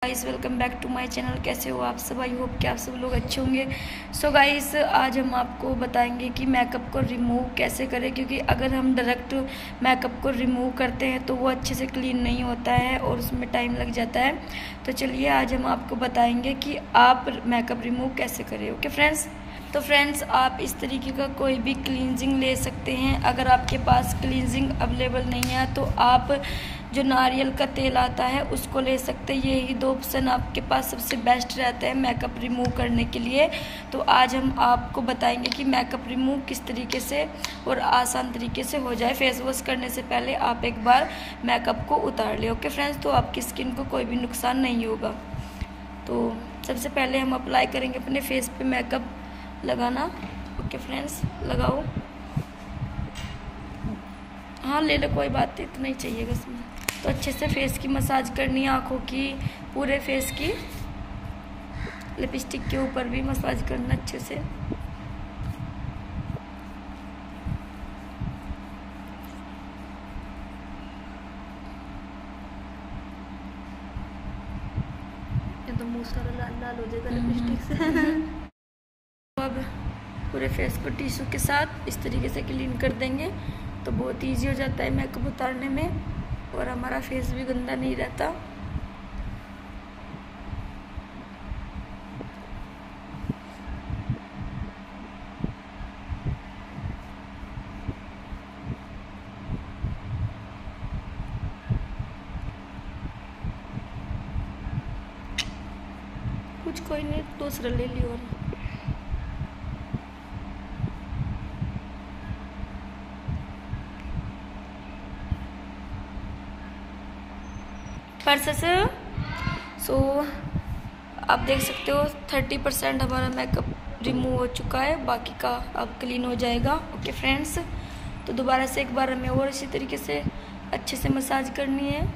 Guys welcome back to my channel. कैसे हो आप सब? आई होप कि आप सब लोग अच्छे होंगे। सो गाइस आज हम आपको बताएंगे कि मेकअप को रिमूव कैसे करें, क्योंकि अगर हम डायरेक्ट मेकअप को रिमूव करते हैं तो वो अच्छे से क्लीन नहीं होता है और उसमें टाइम लग जाता है। तो चलिए आज हम आपको बताएंगे कि आप मेकअप रिमूव कैसे करें। ओके फ्रेंड्स, तो फ्रेंड्स आप इस तरीके का कोई भी क्लींजिंग ले सकते हैं। अगर आपके पास क्लींजिंग अवेलेबल नहीं है तो आप जो नारियल का तेल आता है उसको ले सकते हैं। यही दो ऑप्शन आपके पास सबसे बेस्ट रहता है मेकअप रिमूव करने के लिए। तो आज हम आपको बताएंगे कि मेकअप रिमूव किस तरीके से और आसान तरीके से हो जाए। फेस वॉश करने से पहले आप एक बार मेकअप को उतार लें। ओके फ्रेंड्स, तो आपकी स्किन को कोई भी नुकसान नहीं होगा। तो सबसे पहले हम अप्लाई करेंगे अपने फेस पे मेकअप लगाना। ओके फ्रेंड्स, लगाओ। हाँ ले लो, कोई बात नहीं, इतना ही चाहिएगा इसमें। तो अच्छे से फेस की मसाज करनी है, आँखों की, पूरे फेस की, लिपस्टिक के ऊपर भी मसाज करना अच्छे से। ये तो मुंह सारा लाल लाल हो जाएगा लिपस्टिक से। अब पूरे फेस को टिश्यू के साथ इस तरीके से क्लीन कर देंगे तो बहुत इजी हो जाता है मेकअप उतारने में और हमारा फेस भी गंदा नहीं रहता। कुछ कोई नहीं, दूसरा ले लियो। और परसेस सो आप देख सकते हो 30% हमारा मेकअप रिमूव हो चुका है, बाकी का अब क्लीन हो जाएगा। ओके फ्रेंड्स, तो दोबारा से एक बार हमें और इसी तरीके से अच्छे से मसाज करनी है।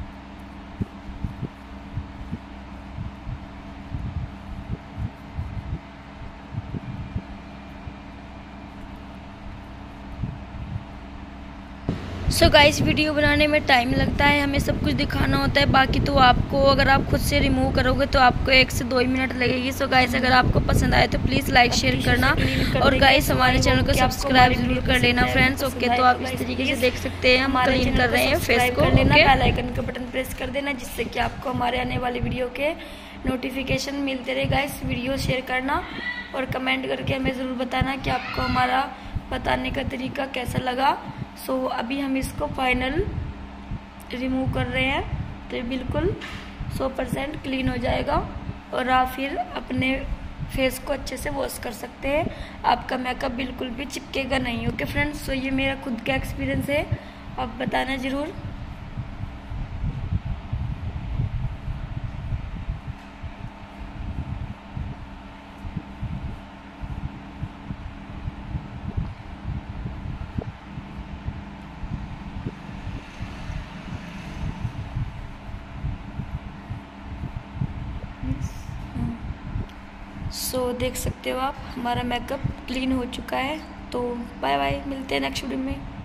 सो गाइस वीडियो बनाने में टाइम लगता है, हमें सब कुछ दिखाना होता है। बाकी तो आपको अगर आप खुद से रिमूव करोगे तो आपको 1 से 2 मिनट लगेगी। सो गाइस अगर आपको पसंद आए तो प्लीज़ लाइक शेयर करना और गाइस हमारे चैनल को सब्सक्राइब जरूर कर लेना फ्रेंड्स। ओके, तो आप इस तरीके से देख सकते हैं हम क्लीन कर रहे हैं फेस को। बेल आइकन का बटन प्रेस कर देना जिससे कि आपको हमारे आने वाली वीडियो के नोटिफिकेशन मिलते रहे। गाइस वीडियो शेयर करना और कमेंट करके हमें ज़रूर बताना कि आपको हमारा बताने का तरीका कैसा लगा। सो अभी हम इसको फाइनल रिमूव कर रहे हैं तो ये बिल्कुल 100% क्लीन हो जाएगा और आप फिर अपने फेस को अच्छे से वॉश कर सकते हैं। आपका मेकअप बिल्कुल भी चिपकेगा नहीं। ओके फ्रेंड्स, सो ये मेरा खुद का एक्सपीरियंस है, आप बताना ज़रूर। सो देख सकते हो आप हमारा मेकअप क्लीन हो चुका है। तो बाय बाय, मिलते हैं नेक्स्ट वीडियो में।